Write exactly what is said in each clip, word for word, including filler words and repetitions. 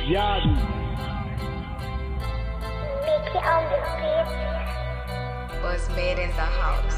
Yadi. Mickey on the beat. Was made in the house.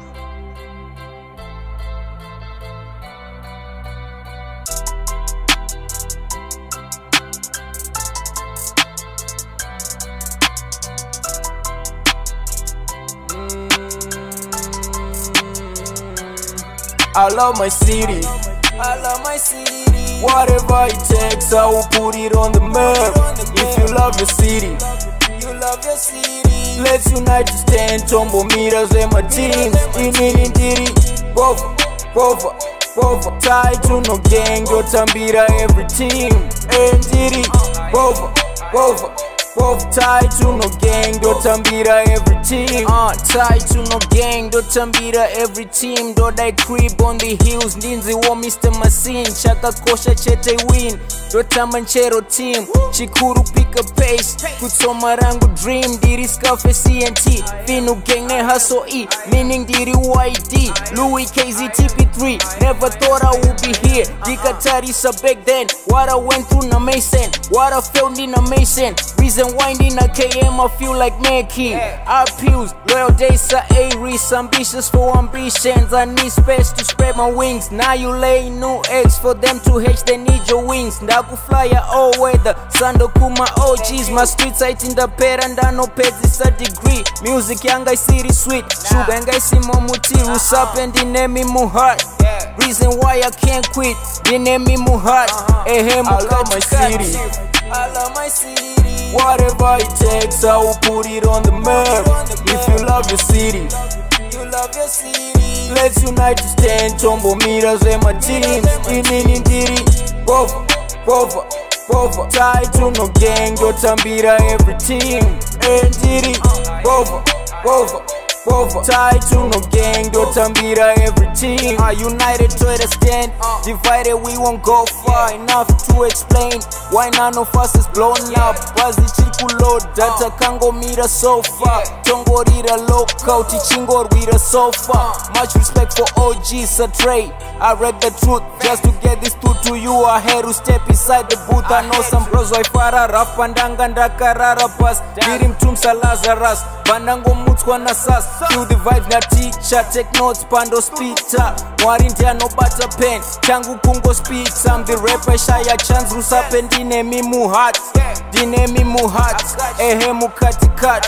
I love my city, I love my city. Whatever it takes, I will put it on the map. If you love your city, you love your city. Let's unite to stand, Tombo meters and my teams. Inini ndiri, bova, bova, bova. Tied to no gang, go tambira every team. Ndiri, bova, bova. Both tied to no gang, do tambira every team. Uh, tied to no gang, do tambira every team. Do die crib on the hills, Ndinzi wa Mister Machine. Chaka kosha chete win, do tamanchero team. Chikuru pick a pace, kutsoma rangu dream. Diri scafe C N T, Finu gang ne hustle E. Meaning diri Y D, Louis K Z T P three. Never thought I would be here. Dikatarisa back then, what I went through na Mason. What I felt in a Mason. Reason winding a K M, I feel like Mackey. Appeals, loyal days are Aries, ambitious for ambitions. I need space to spread my wings. Now you lay new eggs for them to hatch, they need your wings. Ndaku flyer all weather, Sando Kuma O Gs. My streets I in the pair and I no pets, it's a degree. Music young I city sweet, sugar and I see Momuti, who's up and the name in my heart. Reason why I can't quit, the name in my heart. I love my city, I love my city. Whatever it takes, I will put it on the map. If you love your city, you love your city. Let's unite to stand, Tombo meters and my teams. Inini ndiri, bova, bova, bova. Tied to no gang, do tambira every team. Ndiri, bova, bova, bova. Tied to no gang, do tambira every team. Uh, united to the stand, divided we won't go far enough to explain why none of us is blown up. Wazi chikulo data kango mira so far. Tongo rira local, tichingo rira so far. Much respect for O Gs, a trade. I read the truth just to get this through to you. I had to step inside the booth. I know some bros waifara rap pandanga ndakarara pass. Dirim tumsa Lazarus, bandango mutswa na sas. Feel the vibes na teacher, take notes pando speaker. Mwari ndia no butter pen, changu kungo speaks. I'm the rapper shaya chance rusape ndine mimu hat. Dine mimu hat, ehe mukati cut.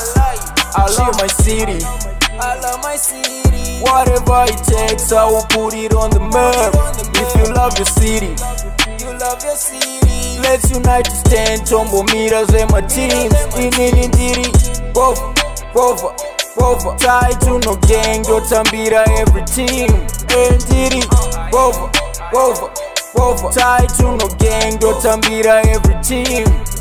I love my city, I love my city. Whatever it takes, I will put it on the map. If you love your city, you love your city. Let's unite to stand, Tombo meters and my teams. Inini ndiri, bova, bova, bova. Tied to no gang, do tambira every team. Ndiri, bova, bova, bova. Tied to no gang, do tambira every team.